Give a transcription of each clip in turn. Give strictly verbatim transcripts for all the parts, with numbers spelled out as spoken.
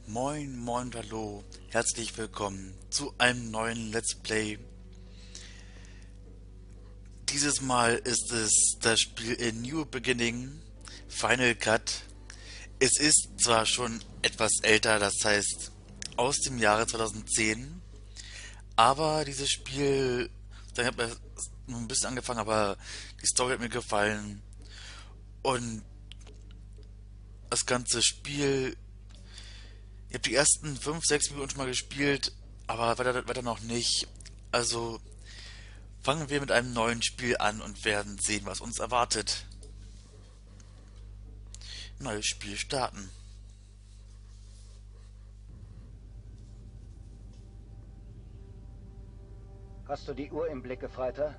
Moin, moin, hallo, herzlich willkommen zu einem neuen Let's Play. Dieses Mal ist es das Spiel A New Beginning, Final Cut. Es ist zwar schon etwas älter, das heißt aus dem Jahre zweitausendzehn, aber dieses Spiel, ich habe erst nur ein bisschen angefangen, aber die Story hat mir gefallen und das ganze Spiel. Ich habe die ersten fünf, sechs Minuten schon mal gespielt, aber weiter, weiter noch nicht. Also fangen wir mit einem neuen Spiel an und werden sehen, was uns erwartet. Neues Spiel starten. Hast du die Uhr im Blick, Gefreiter?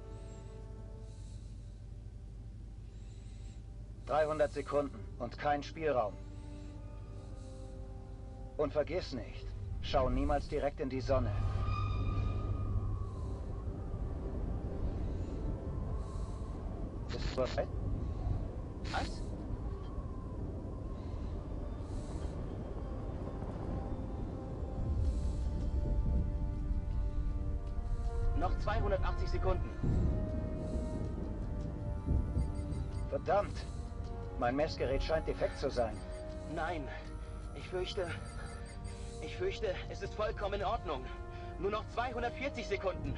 dreihundert Sekunden und kein Spielraum. Und vergiss nicht, schau niemals direkt in die Sonne. Ist was? Was? Noch zweihundertachtzig Sekunden. Verdammt! Mein Messgerät scheint defekt zu sein. Nein, ich fürchte... Ich fürchte, es ist vollkommen in Ordnung. Nur noch zweihundertvierzig Sekunden.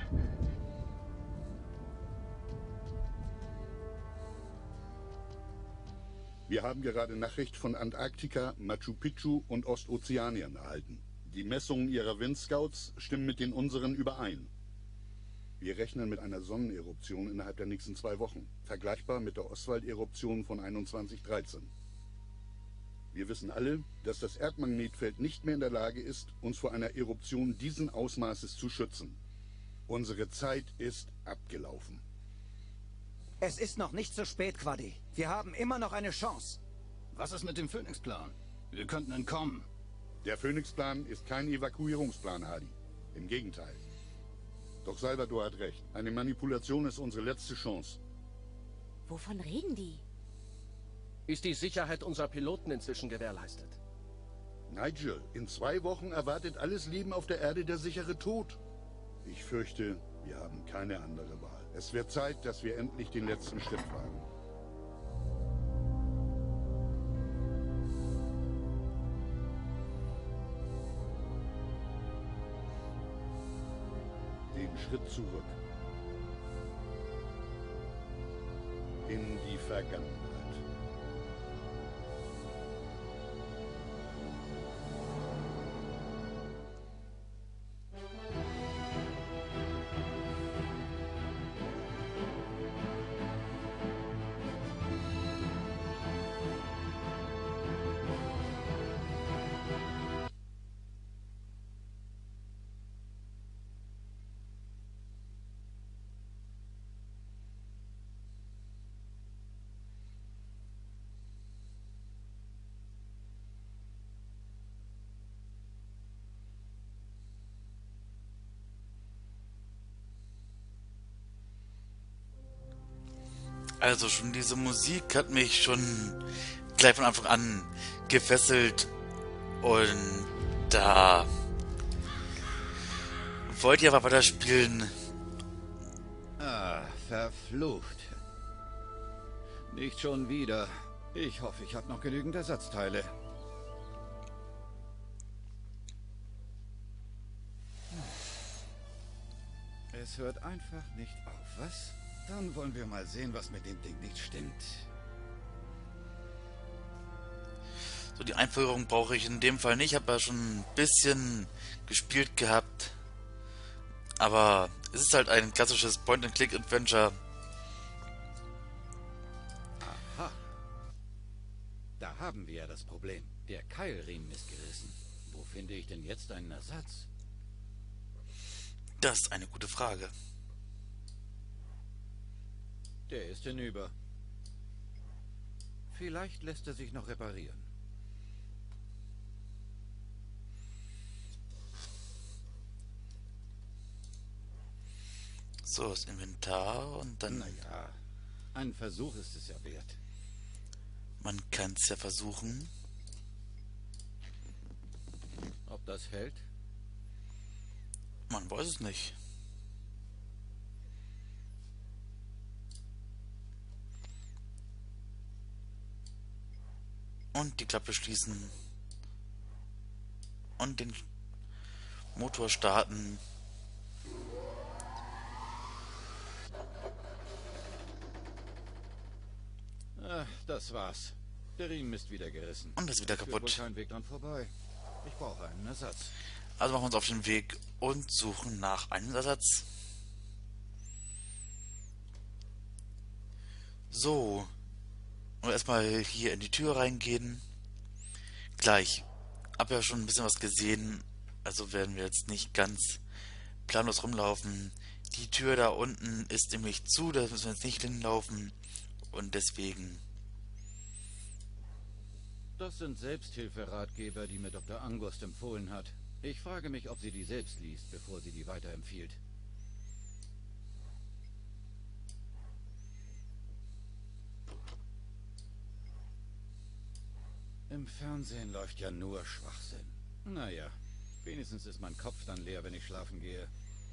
Wir haben gerade Nachricht von Antarktika, Machu Picchu und Ostozeanien erhalten. Die Messungen ihrer Windscouts stimmen mit den unseren überein. Wir rechnen mit einer Sonneneruption innerhalb der nächsten zwei Wochen, vergleichbar mit der Ostwald-Eruption von einundzwanzig dreizehn. Wir wissen alle, dass das Erdmagnetfeld nicht mehr in der Lage ist, uns vor einer Eruption diesen Ausmaßes zu schützen. Unsere Zeit ist abgelaufen. Es ist noch nicht zu spät, Quaddy. Wir haben immer noch eine Chance. Was ist mit dem Phoenix-Plan? Wir könnten entkommen. Der Phoenix-Plan ist kein Evakuierungsplan, Hardy. Im Gegenteil. Doch Salvador hat recht. Eine Manipulation ist unsere letzte Chance. Wovon reden die? Ist die Sicherheit unserer Piloten inzwischen gewährleistet? Nigel, in zwei Wochen erwartet alles Leben auf der Erde der sichere Tod. Ich fürchte, wir haben keine andere Wahl. Es wird Zeit, dass wir endlich den letzten Schritt wagen. Den Schritt zurück. In die Vergangenheit. Also schon diese Musik hat mich schon gleich von Anfang an gefesselt und da wollt ihr aber weiterspielen. Ah, verflucht. Nicht schon wieder. Ich hoffe, ich habe noch genügend Ersatzteile. Es hört einfach nicht auf, was? Dann wollen wir mal sehen, was mit dem Ding nicht stimmt. So, die Einführung brauche ich in dem Fall nicht. Ich habe ja schon ein bisschen gespielt gehabt. Aber es ist halt ein klassisches Point-and-Click-Adventure. Aha. Da haben wir ja das Problem. Der Keilriemen ist gerissen. Wo finde ich denn jetzt einen Ersatz? Das ist eine gute Frage. Der ist hinüber. Vielleicht lässt er sich noch reparieren. So, das Inventar und dann... Naja, ein Versuch ist es ja wert. Man kann es ja versuchen. Ob das hält? Man weiß es nicht. Und die Klappe schließen. Und den Motor starten. Ach, das war's. Der Riemen ist wieder gerissen. Und ist wieder Führt kaputt. wohl kein Weg dran vorbei. Ich brauche einen Ersatz. Also machen wir uns auf den Weg und suchen nach einem Ersatz. So. Und erstmal hier in die Tür reingehen. Gleich. Hab ja schon ein bisschen was gesehen. Also werden wir jetzt nicht ganz planlos rumlaufen. Die Tür da unten ist nämlich zu. Da müssen wir jetzt nicht hinlaufen. Und deswegen... Das sind Selbsthilferatgeber, die mir Doktor Angost empfohlen hat. Ich frage mich, ob sie die selbst liest, bevor sie die weiterempfiehlt. Im Fernsehen läuft ja nur Schwachsinn. Naja, wenigstens ist mein Kopf dann leer, wenn ich schlafen gehe.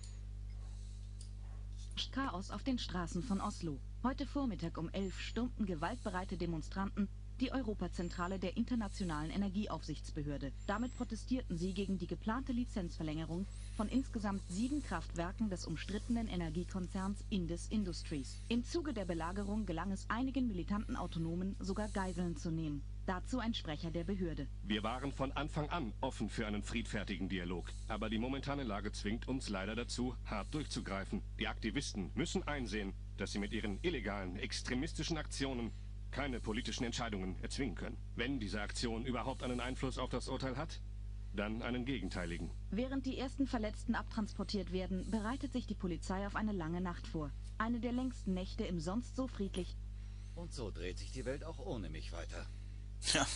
Chaos auf den Straßen von Oslo. Heute Vormittag um elf stürmten gewaltbereite Demonstranten die Europazentrale der Internationalen Energieaufsichtsbehörde. Damit protestierten sie gegen die geplante Lizenzverlängerung von insgesamt sieben Kraftwerken des umstrittenen Energiekonzerns Indus Industries. Im Zuge der Belagerung gelang es einigen militanten Autonomen, sogar Geiseln zu nehmen. Dazu ein Sprecher der Behörde. Wir waren von Anfang an offen für einen friedfertigen Dialog. Aber die momentane Lage zwingt uns leider dazu, hart durchzugreifen. Die Aktivisten müssen einsehen, dass sie mit ihren illegalen, extremistischen Aktionen keine politischen Entscheidungen erzwingen können. Wenn diese Aktion überhaupt einen Einfluss auf das Urteil hat, dann einen gegenteiligen. Während die ersten Verletzten abtransportiert werden, bereitet sich die Polizei auf eine lange Nacht vor. Eine der längsten Nächte im sonst so friedlich. Und so dreht sich die Welt auch ohne mich weiter. Ja.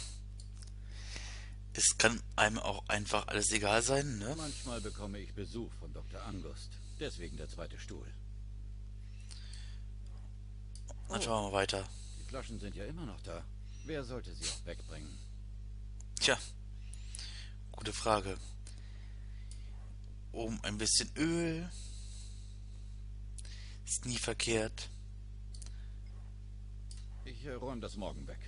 Es kann einem auch einfach alles egal sein, ne? Manchmal bekomme ich Besuch von Doktor Angost. Deswegen der zweite Stuhl. Dann schauen wir mal weiter. Die Flaschen sind ja immer noch da. Wer sollte sie auch wegbringen? Tja, gute Frage. Oben ein bisschen Öl. Ist nie verkehrt. Ich äh, räume das morgen weg.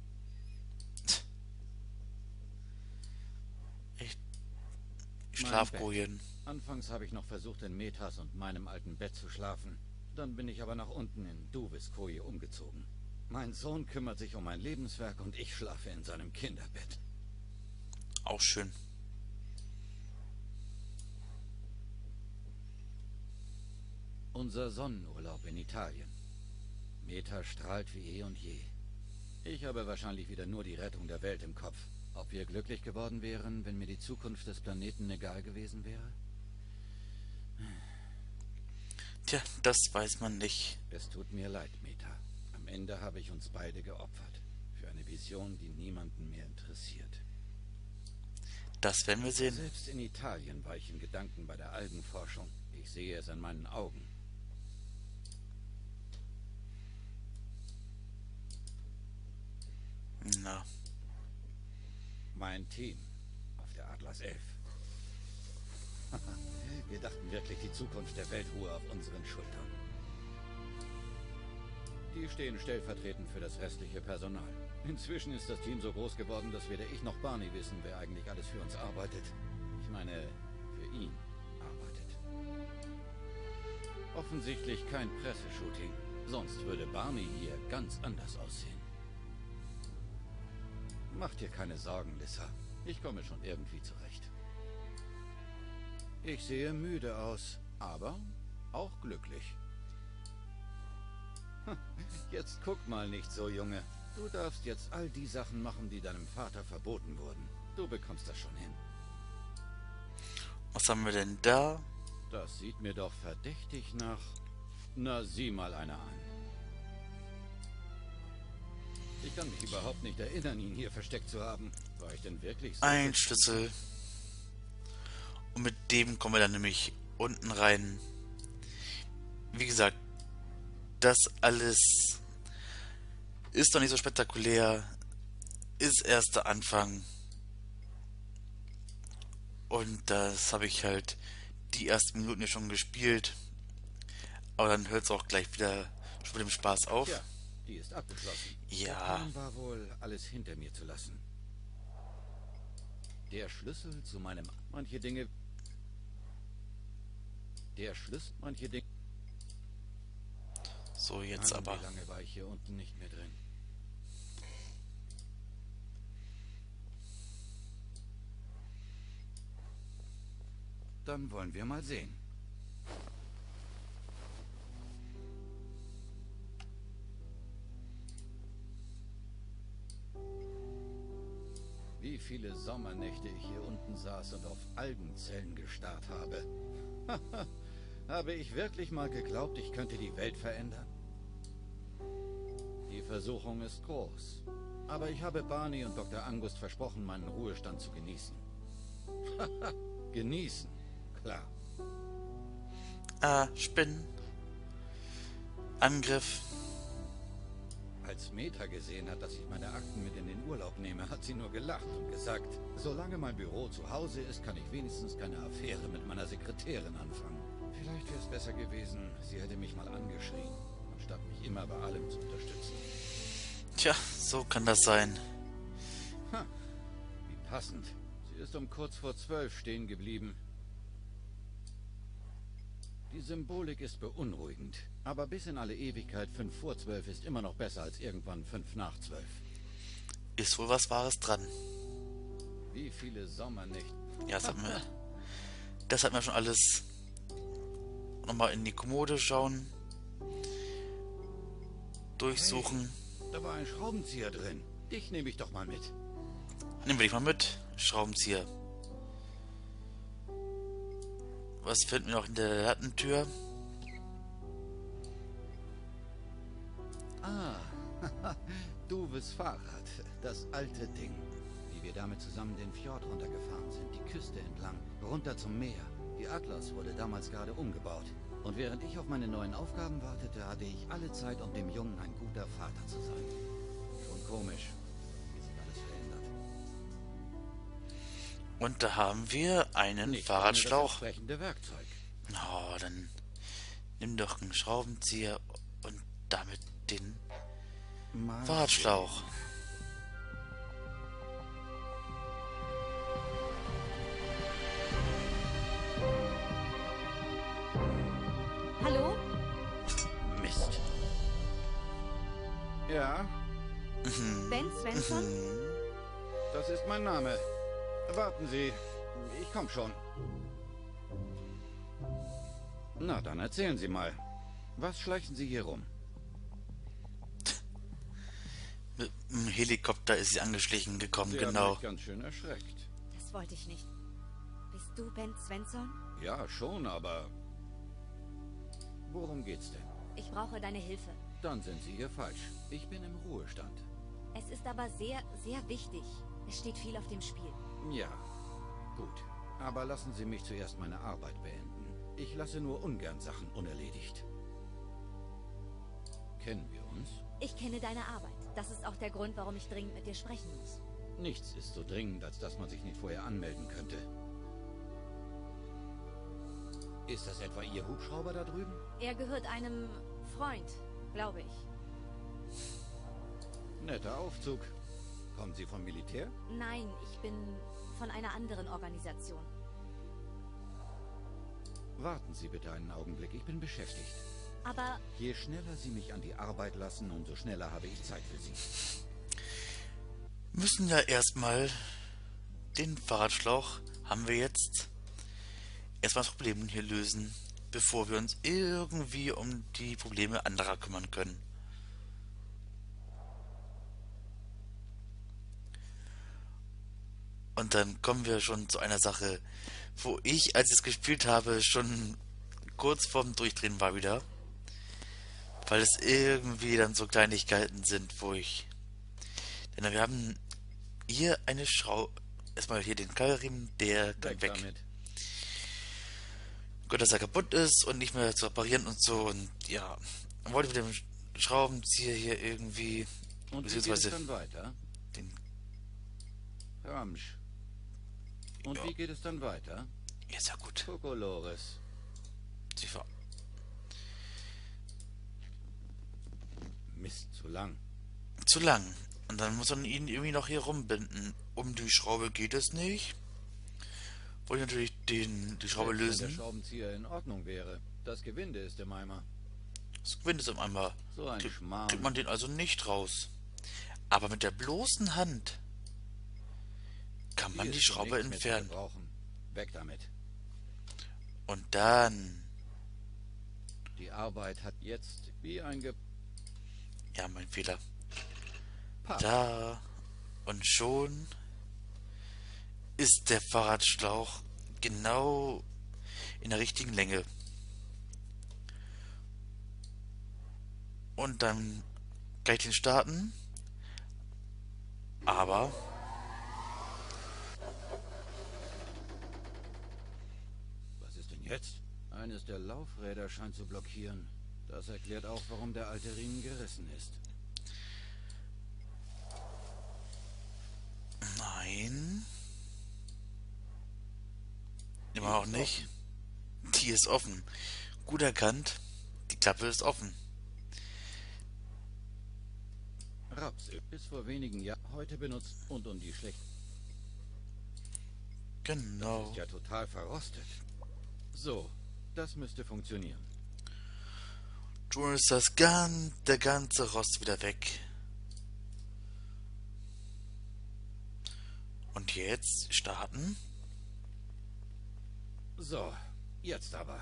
Echt? Schlafkojen. Anfangs habe ich noch versucht, in Metas und meinem alten Bett zu schlafen. Dann bin ich aber nach unten in Duvis Koje umgezogen. Mein Sohn kümmert sich um mein Lebenswerk und ich schlafe in seinem Kinderbett. Auch schön. Unser Sonnenurlaub in Italien. Meta strahlt wie eh und je. Ich habe wahrscheinlich wieder nur die Rettung der Welt im Kopf. Ob wir glücklich geworden wären, wenn mir die Zukunft des Planeten egal gewesen wäre? Tja, das weiß man nicht. Es tut mir leid, Meta. Am Ende habe ich uns beide geopfert. Für eine Vision, die niemanden mehr interessiert. Das werden wir sehen. Selbst in Italien war ich in Gedanken bei der Algenforschung. Ich sehe es an meinen Augen. Na. Mein Team auf der Atlas elf. Wir dachten wirklich, die Zukunft der Welt ruhe auf unseren Schultern. Die stehen stellvertretend für das restliche Personal. Inzwischen ist das Team so groß geworden, dass weder ich noch Barney wissen, wer eigentlich alles für uns arbeitet. Ich meine, für ihn arbeitet. Offensichtlich kein Presseshooting. Sonst würde Barney hier ganz anders aussehen. Mach dir keine Sorgen, Lissa. Ich komme schon irgendwie zurecht. Ich sehe müde aus, aber auch glücklich. Jetzt guck mal nicht so, Junge. Du darfst jetzt all die Sachen machen, die deinem Vater verboten wurden. Du bekommst das schon hin. Was haben wir denn da? Das sieht mir doch verdächtig nach... Na, sieh mal einer an. Ich kann mich überhaupt nicht erinnern, ihn hier versteckt zu haben. War ich denn wirklich so? Ein Schlüssel. Und mit dem kommen wir dann nämlich unten rein. Wie gesagt, das alles ist doch nicht so spektakulär. Ist erst der Anfang. Und das habe ich halt die ersten Minuten ja schon gespielt. Aber dann hört es auch gleich wieder schon mit dem Spaß auf. Ja, die ist abgeschlossen. Ja. Der Plan war wohl, alles hinter mir zu lassen. Der Schlüssel zu meinem... Manche Dinge... Der Schlüssel... Manche Dinge... So, jetzt Mann, aber. Wie lange war ich hier unten nicht mehr drin? Dann wollen wir mal sehen. Wie viele Sommernächte ich hier unten saß und auf Algenzellen gestarrt habe. Habe ich wirklich mal geglaubt, ich könnte die Welt verändern? Die Versuchung ist groß. Aber ich habe Barney und Doktor Angust versprochen, meinen Ruhestand zu genießen. Genießen, klar. Ah, Spinnen. Angriff. Als Meta gesehen hat, dass ich meine Akten mit in den Urlaub nehme, hat sie nur gelacht und gesagt, solange mein Büro zu Hause ist, kann ich wenigstens keine Affäre mit meiner Sekretärin anfangen. Vielleicht wäre es besser gewesen, sie hätte mich mal angeschrien, anstatt mich immer bei allem zu unterstützen. Tja, so kann das sein. Ha, wie passend. Sie ist um kurz vor zwölf stehen geblieben. Die Symbolik ist beunruhigend, aber bis in alle Ewigkeit fünf vor zwölf ist immer noch besser als irgendwann fünf nach zwölf. Ist wohl was Wahres dran. Wie viele Sommernächte... Ja, das hat mir... Das hat mir schon alles... Nochmal in die Kommode schauen. Durchsuchen. Hey, da war ein Schraubenzieher drin. Dich nehme ich doch mal mit. Nehmen wir dich mal mit. Schraubenzieher. Was finden wir noch in der Lattentür? Ah, Duves Fahrrad. Das alte Ding. Wie wir damit zusammen den Fjord runtergefahren sind, die Küste entlang, runter zum Meer. Die Atlas wurde damals gerade umgebaut. Und während ich auf meine neuen Aufgaben wartete, hatte ich alle Zeit, um dem Jungen ein guter Vater zu sein. Schon komisch, wie sich alles verändert. Und da haben wir einen Nicht Fahrradschlauch. Das entsprechende Werkzeug. Oh, dann nimm doch einen Schraubenzieher und damit den Mal Fahrradschlauch. Hallo? Mist. Ja, Ben Svensson? das ist mein Name. Warten Sie, ich komm schon. Na, dann erzählen Sie mal. Was schleichen Sie hier rum? Mit dem Helikopter ist sie angeschlichen gekommen, Sie genau. haben mich ganz schön erschreckt. Das wollte ich nicht. Bist du Ben Svensson? Ja, schon, aber... Worum geht's denn? Ich brauche deine Hilfe. Dann sind Sie hier falsch. Ich bin im Ruhestand. Es ist aber sehr, sehr wichtig. Es steht viel auf dem Spiel. Ja, gut. Aber lassen Sie mich zuerst meine Arbeit beenden. Ich lasse nur ungern Sachen unerledigt. Kennen wir uns? Ich kenne deine Arbeit. Das ist auch der Grund, warum ich dringend mit dir sprechen muss. Nichts ist so dringend, als dass man sich nicht vorher anmelden könnte. Ist das etwa Ihr Hubschrauber da drüben? Er gehört einem Freund, glaube ich. Netter Aufzug. Kommen Sie vom Militär? Nein, ich bin von einer anderen Organisation. Warten Sie bitte einen Augenblick, ich bin beschäftigt. Aber Je schneller Sie mich an die Arbeit lassen, umso schneller habe ich Zeit für Sie. Müssen ja erstmal den Fahrradschlauch haben wir jetzt erstmal das Problem hier lösen, bevor wir uns irgendwie um die Probleme anderer kümmern können. Und dann kommen wir schon zu einer Sache, wo ich, als ich es gespielt habe, schon kurz vorm Durchdrehen war wieder. Weil es irgendwie dann so Kleinigkeiten sind, wo ich... Denn wir haben hier eine Schraube... Erstmal hier den Keilriemen, der kann Weg weg. damit. Gut, dass er kaputt ist und nicht mehr zu reparieren und so. Und ja, dann wollte ich mit dem Schraubenzieher hier irgendwie... Und wie geht es beziehungsweise dann weiter? den... Ramsch. Und ja. wie geht es dann weiter? Ist ja gut. Kokolores. Sie ver... Mist, zu lang. Zu lang. Und dann muss man ihn irgendwie noch hier rumbinden. Um die Schraube geht es nicht. Wollte ich natürlich den, die Schraube Selbst wenn lösen. der Schraubenzieher in Ordnung wäre. Das Gewinde ist im Eimer. Das Gewinde ist im Eimer. So ein Krieg- Schmarrn. Kriegt man den also nicht raus. Aber mit der bloßen Hand kann man Hier die ist Schraube nichts mehr zu entfernen. gebrauchen. Weg damit. Und dann... Die Arbeit hat jetzt wie ein Ge... Ja, mein Fehler. Pass. Da. Und schon ist der Fahrradschlauch genau in der richtigen Länge. Und dann gleich den starten. Aber Was ist denn jetzt? Eines der Laufräder scheint zu blockieren. Das erklärt auch, warum der alte Riemen gerissen ist. nein. Immer noch nicht. Die ist offen. Gut erkannt. Die Klappe ist offen. Rapsöl bis vor wenigen Jahren heute benutzt und um die schlecht. Genau. Ist ja total verrostet. So, das müsste funktionieren. Schon ist das gan der ganze Rost wieder weg. Und jetzt starten. So, jetzt aber.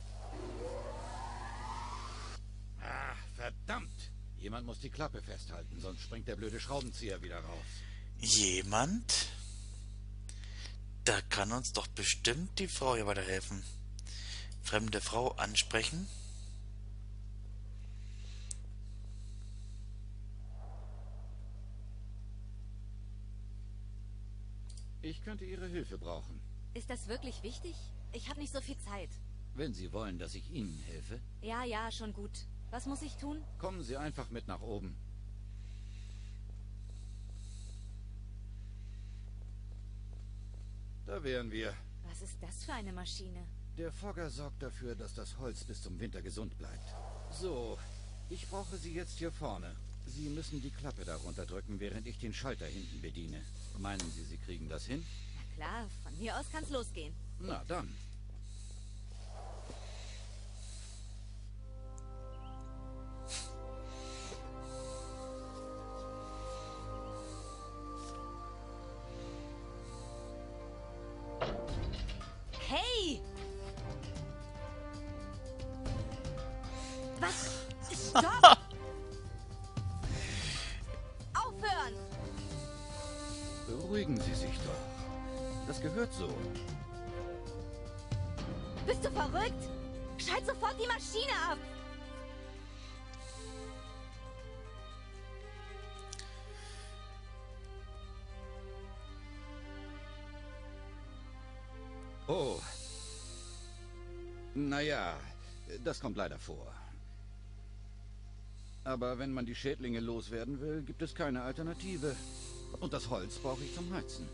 Ah, verdammt! Jemand muss die Klappe festhalten, sonst springt der blöde Schraubenzieher wieder raus. Jemand? Da kann uns doch bestimmt die Frau hier weiterhelfen. Fremde Frau ansprechen. Ich könnte Ihre Hilfe brauchen. Ist das wirklich wichtig? Ich habe nicht so viel Zeit. Wenn Sie wollen, dass ich Ihnen helfe, Ja, ja, schon gut. Was muss ich tun? kommen Sie einfach mit nach oben. Da wären wir. Was ist das für eine Maschine? Der Fogger sorgt dafür, dass das Holz bis zum Winter gesund bleibt. So, ich brauche Sie jetzt hier vorne. Sie müssen die Klappe darunter drücken, während ich den Schalter hinten bediene. Meinen Sie, Sie kriegen das hin? Na klar, von mir aus kann's losgehen. Na dann. Hey! Was? Stopp! Aufhören! Beruhigen Sie sich doch. Das gehört so. Bist du verrückt? Schalt sofort die Maschine ab! Oh. Naja, das kommt leider vor. Aber wenn man die Schädlinge loswerden will, gibt es keine Alternative. Und das Holz brauche ich zum Heizen.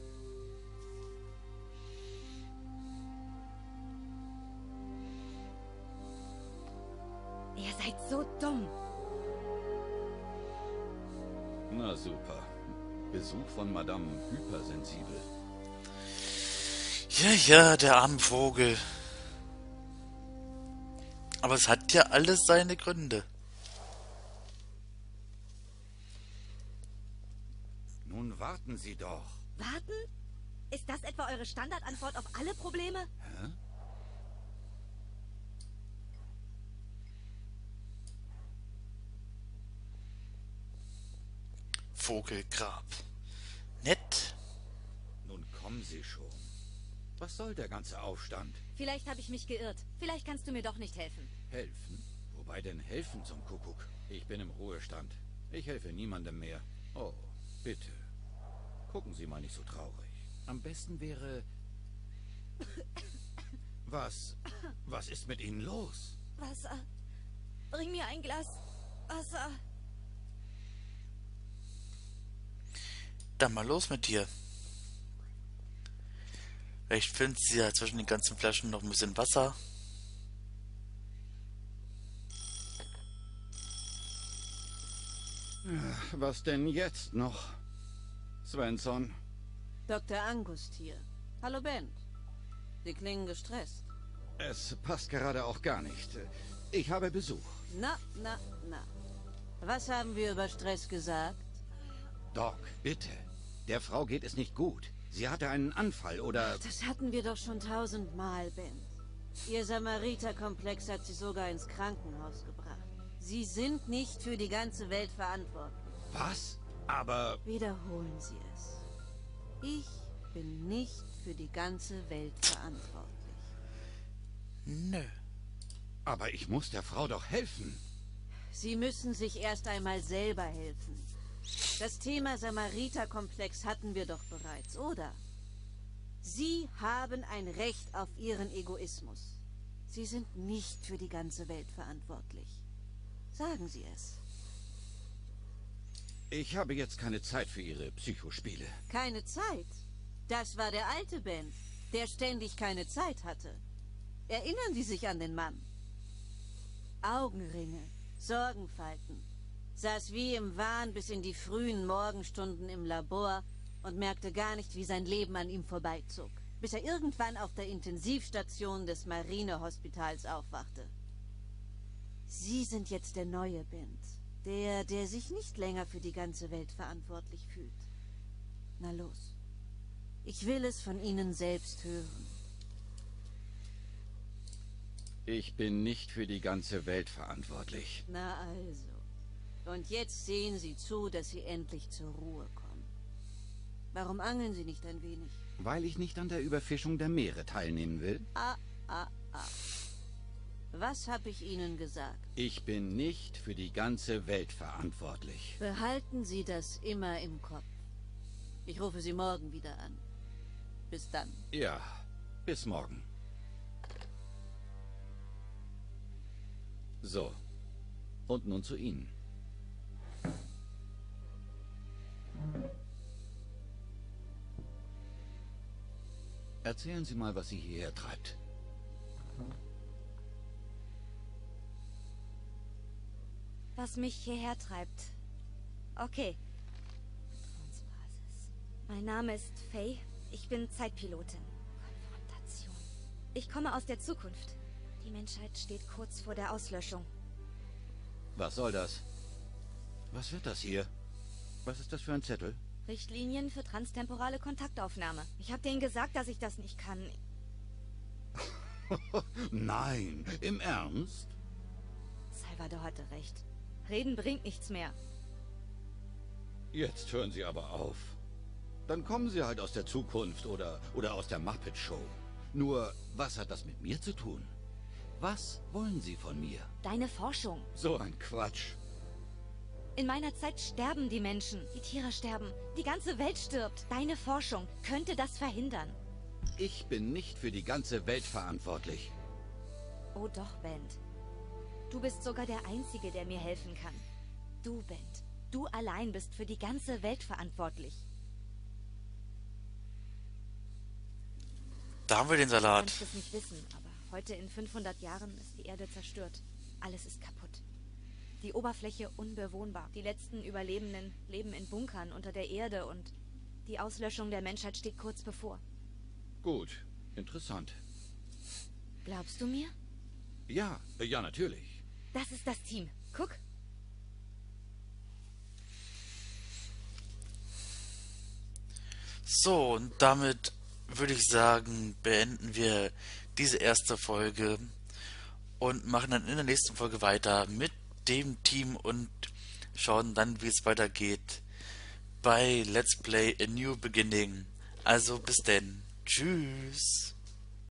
Ihr seid so dumm. Na super. Besuch von Madame Hypersensibel. Ja, ja, der arme Vogel. Aber es hat ja alles seine Gründe. Nun warten Sie doch. Warten? Ist das etwa eure Standardantwort auf alle Probleme? Hä? Vogelgrab. Nett. Nun kommen Sie schon. Was soll der ganze Aufstand? Vielleicht habe ich mich geirrt. Vielleicht kannst du mir doch nicht helfen. Helfen? Wobei denn helfen zum Kuckuck? Ich bin im Ruhestand. Ich helfe niemandem mehr. Oh, bitte. Gucken Sie mal nicht so traurig. Am besten wäre... Was? Was ist mit Ihnen los? Wasser. Bring mir ein Glas Wasser. Dann mal los mit dir. Vielleicht findet sie ja zwischen den ganzen Flaschen noch ein bisschen Wasser. Was denn jetzt noch? Svensson? Doktor Angust hier. Hallo, Ben. Sie klingen gestresst. Es passt gerade auch gar nicht. Ich habe Besuch. Na, na, na. Was haben wir über Stress gesagt? Doc, bitte. Der Frau geht es nicht gut. Sie hatte einen Anfall oder... Das hatten wir doch schon tausendmal, Ben. Ihr Samariter-Komplex hat sie sogar ins Krankenhaus gebracht. Sie sind nicht für die ganze Welt verantwortlich. Was? Aber... Wiederholen Sie es. Ich bin nicht für die ganze Welt verantwortlich. Nö. Aber ich muss der Frau doch helfen. Sie müssen sich erst einmal selber helfen. Das Thema Samariter-Komplex hatten wir doch bereits, oder? Sie haben ein Recht auf Ihren Egoismus. Sie sind nicht für die ganze Welt verantwortlich. Sagen Sie es. Ich habe jetzt keine Zeit für Ihre Psychospiele. Keine Zeit? Das war der alte Ben, der ständig keine Zeit hatte. Erinnern Sie sich an den Mann? Augenringe, Sorgenfalten. Saß wie im Wahn bis in die frühen Morgenstunden im Labor und merkte gar nicht, wie sein Leben an ihm vorbeizog, bis er irgendwann auf der Intensivstation des Marinehospitals aufwachte. Sie sind jetzt der neue Ben, der, der sich nicht länger für die ganze Welt verantwortlich fühlt. Na los, ich will es von Ihnen selbst hören. Ich bin nicht für die ganze Welt verantwortlich. Na also. Und jetzt sehen Sie zu, dass Sie endlich zur Ruhe kommen. Warum angeln Sie nicht ein wenig? Weil ich nicht an der Überfischung der Meere teilnehmen will? Ah, ah, ah. Was habe ich Ihnen gesagt? Ich bin nicht für die ganze Welt verantwortlich. Behalten Sie das immer im Kopf. Ich rufe Sie morgen wieder an. Bis dann. Ja, bis morgen. So. Und nun zu Ihnen. Erzählen Sie mal, was Sie hierher treibt. Was mich hierher treibt. Okay. Vertrauensbasis. Mein Name ist Faye. Ich bin Zeitpilotin. Konfrontation. Ich komme aus der Zukunft. Die Menschheit steht kurz vor der Auslöschung. Was soll das? Was wird das hier? Was ist das für ein Zettel? Richtlinien für transtemporale Kontaktaufnahme. Ich habe denen gesagt, dass ich das nicht kann. Nein, im Ernst? Salvador hatte recht. Reden bringt nichts mehr. Jetzt hören Sie aber auf. Dann kommen Sie halt aus der Zukunft oder, oder aus der Muppet Show. Nur, was hat das mit mir zu tun? Was wollen Sie von mir? Deine Forschung. So ein Quatsch. In meiner Zeit sterben die Menschen. Die Tiere sterben. Die ganze Welt stirbt. Deine Forschung könnte das verhindern. Ich bin nicht für die ganze Welt verantwortlich. Oh doch, Bent. Du bist sogar der Einzige, der mir helfen kann. Du, Bent. Du allein bist für die ganze Welt verantwortlich. Da haben wir den Salat. Du kannst es nicht wissen, aber heute in fünfhundert Jahren ist die Erde zerstört. Alles ist kaputt. Die Oberfläche unbewohnbar. Die letzten Überlebenden leben in Bunkern unter der Erde und die Auslöschung der Menschheit steht kurz bevor. Gut, interessant. Glaubst du mir? Ja, ja, natürlich. Das ist das Team. Guck. So, und damit würde ich sagen, beenden wir diese erste Folge und machen dann in der nächsten Folge weiter mit dem Team und schauen dann, wie es weitergeht bei Let's Play A New Beginning. Also bis denn. Tschüss.